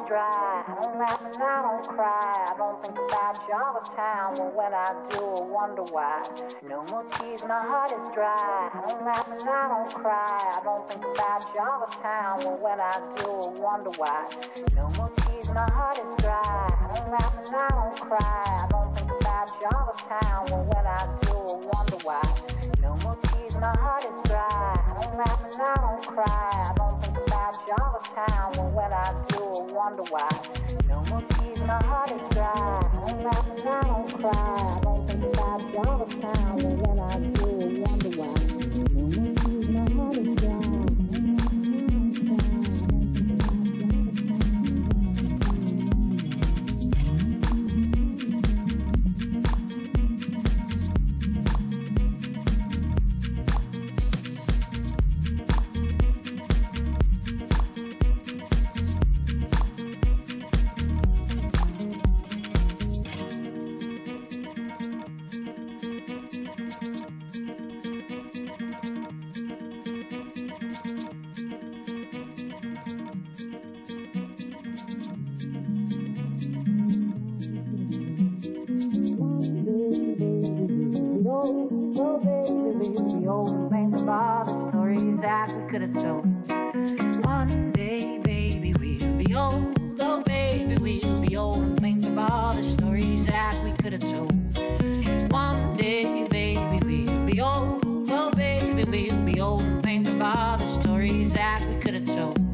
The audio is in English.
dry. I don't laugh and I don't cry. I don't think about you all the time. But when I do, I wonder why. No more tears, my heart is dry. I don't laugh and I don't cry. I don't think about you all the time. But when I do, I wonder why. No more tears, my heart is dry. I don't laugh and I don't cry. I don't think about you all the time. But when I do, I wonder why. No more tears, my heart is dry. I don't laugh and I don't cry. I don't think about you all the time. But when I do, I wonder why. No more tears, my heart is dry. I don't laugh and I don't cry. I don't think about you all the time. But when I do, I wonder why. No more tears, my heart is dry. Oh baby, we always think about the stories that we could have told. One day, baby, we'll be old. Oh baby, we'll be old and think about the stories that we could have told. One day, baby, we'll be old. Oh baby, we'll be old and think about the stories that we could have told.